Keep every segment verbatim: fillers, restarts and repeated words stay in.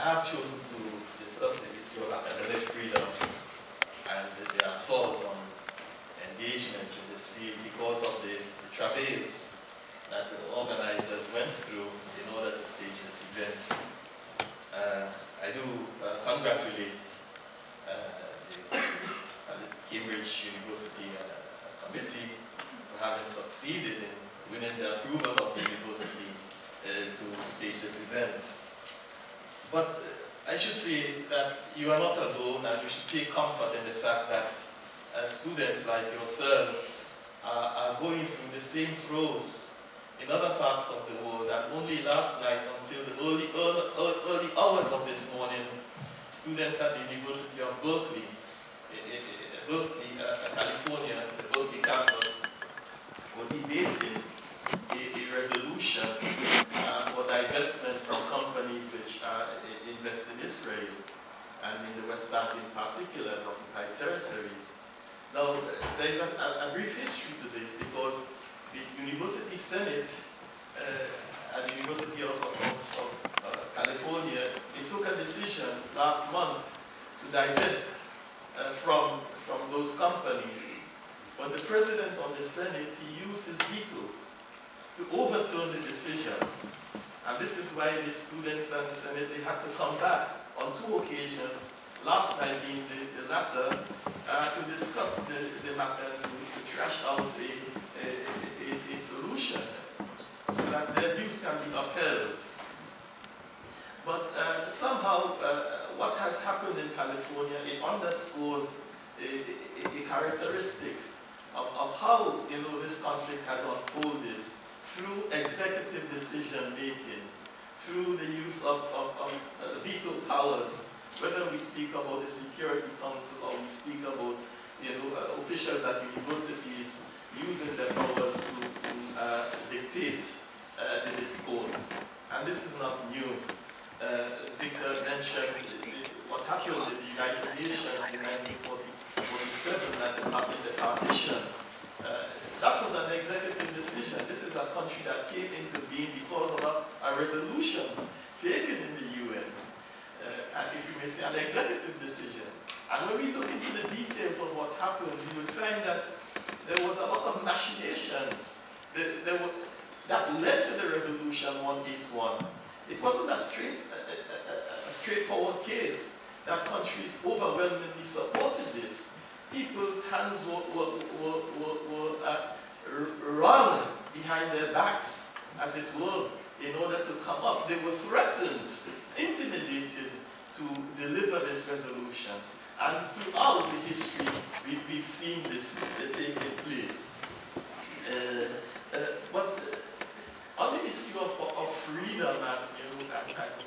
have chosen to discuss the issue of academic freedom and the assault on engagement in this field because of the, the travails that the organizers went through in order to stage this event. Uh, I do uh, congratulate uh, the, uh, the Cambridge University uh, committee for having succeeded in winning the approval of the university uh, to stage this event. But uh, I should say that you are not alone, and you should take comfort in the fact that uh, students like yourselves are, are going through the same throes in other parts of the world, and only last night until the early, early, early hours of this morning, students at the University of Berkeley, Berkeley, uh, California, the Berkeley campus, were debating a, a resolution uh, for divestment from companies which uh, invest in Israel and in the West Bank in particular, occupied territories. Now, there's a, a, a brief history to this because the University Senate uh, at the University of, of, of uh, California, they took a decision last month to divest uh, from, from those companies. But the president of the Senate, he used his veto to overturn the decision. And this is why the students and the Senate, they had to come back on two occasions, last time being the, the latter, uh, to discuss the, the matter and to, to trash out a, a, a, a solution so that their views can be upheld. But uh, somehow, uh, what has happened in California, it underscores a, a, a characteristic of, of how, you know, this conflict has unfolded through executive decision making, through the use of, of, of uh, veto powers, whether we speak about the Security Council or we speak about, you know, uh, officials at universities using their powers to, to uh, dictate uh, the discourse. And this is not new. Uh, Victor mentioned what happened in the United Nations in nineteen forty-seven at the, in the partition. Uh, that was an executive decision. This is a country that came into being because of a, a resolution taken in the U N. Uh, and if you may say, an executive decision. And when we look into the details of what happened, we would find that there was a lot of machinations that, there were, that led to the resolution one eighty-one. It wasn't a, straight, a, a, a straightforward case that countries overwhelmingly supported this. People's hands were, were, were, were, were uh, run behind their backs, as it were, in order to come up. They were threatened, intimidated to deliver this resolution. And throughout the history, we, we've seen this uh, taking place. Uh, uh, but uh, on the issue of, of freedom and, you know, and, and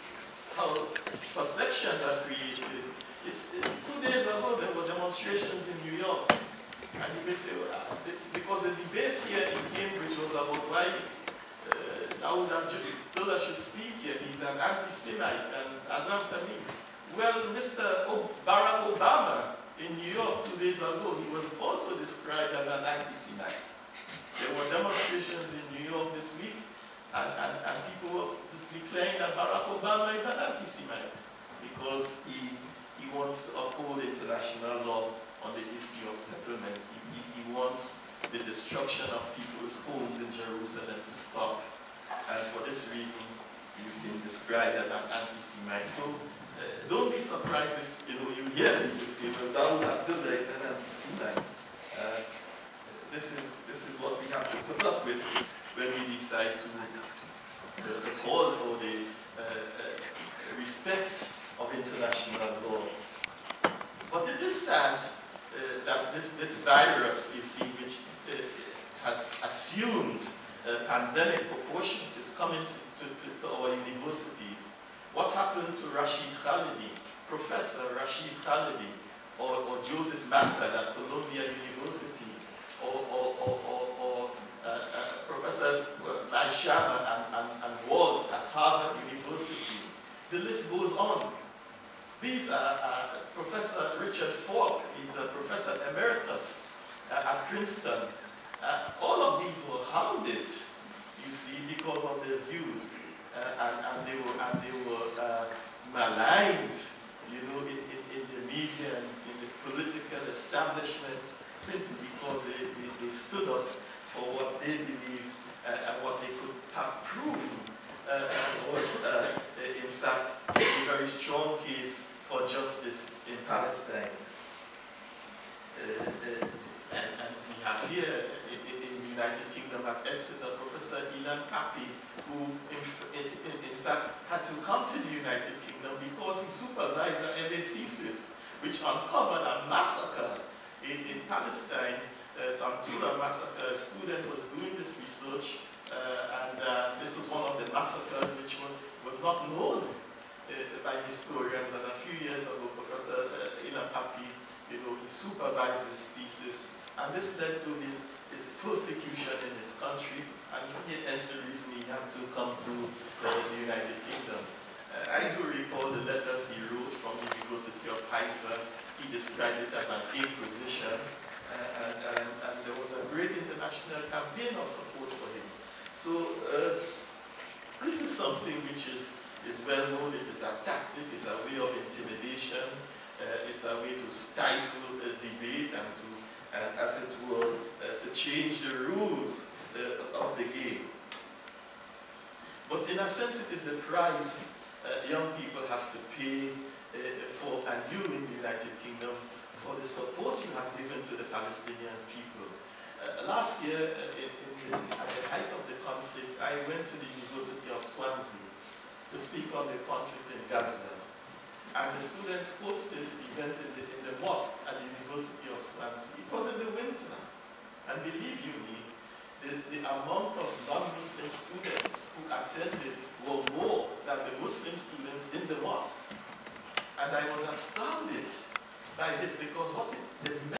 how perceptions are created, it's, uh, two days ago there were demonstrations in New York. And you may say, well, uh, because the debate here in Cambridge was about why uh, Dawood Abdullah should speak here. He's an anti-Semite and Azam Tamim. Well, Mister O Barack Obama in New York two days ago, he was also described as an anti-Semite. There were demonstrations in New York this week, and, and, and people were declaring that Barack Obama is an anti-Semite because he, he wants to uphold international law on the issue of settlements. He, he, he wants the destruction of people's homes in Jerusalem to stop. And for this reason, he's been described as an anti-Semite. So uh, don't be surprised if, you know, you hear people say, well, Dawood Abdullah is an anti-Semite. Uh, this is this is what we have to put up with when we decide to uh, call for the uh, uh, respect of international law. But it is sad uh, that this, this virus, you see, which uh, has assumed uh, pandemic proportions, is coming to, to, to, to our universities. What happened to Rashid Khalidi, Professor Rashid Khalidi, or, or Joseph Massad at Columbia University, or, or, or, or, or uh, uh, Professors Maishama and, and, and Waltz at Harvard University? The list goes on. These are uh, Professor Richard Falk, is a Professor Emeritus uh, at Princeton. Uh, all of these were hounded, you see, because of their views, uh, and, and they were, and they were uh, maligned, you know, in, in, in the media and in the political establishment simply because they, they, they stood up for what they believed uh, and what they could have proven uh, was, uh, in fact, a very strong case for justice in Palestine. Uh, uh, and, and we have here in, in the United Kingdom at Exeter, Professor Ilan Pappy, who in, in, in fact had to come to the United Kingdom because he supervised an M A thesis which uncovered a massacre in, in Palestine, uh, Tantura massacre. A student was doing this research uh, and uh, this was one of the massacres which were, was not known uh, by historians, and a few years ago Professor uh, Ilan Pappy, you know, he supervised this thesis, and this led to his, his persecution in his country, and hence the reason he had to come to uh, the United Kingdom. Uh, I do recall the letters he wrote from the University of Haifa. He described it as an inquisition, uh, and, and, and there was a great international campaign of support for him. So uh, this is something which is, is well known. It is a tactic, it's a way of intimidation. Uh, it's a way to stifle uh, debate and to, and as it were, uh, to change the rules uh, of the game. But in a sense, it is a price uh, young people have to pay uh, for, and you in the United Kingdom, for the support you have given to the Palestinian people. Uh, last year, uh, in, in, at the height of the conflict, I went to the University of Swansea to speak on the conflict in Gaza. And the students hosted the event in the, in the mosque at the University of Swansea. It was in the winter. And believe you me, the, the amount of non-Muslim students who attended were more than the Muslim students in the mosque. And I was astounded by this because what it, the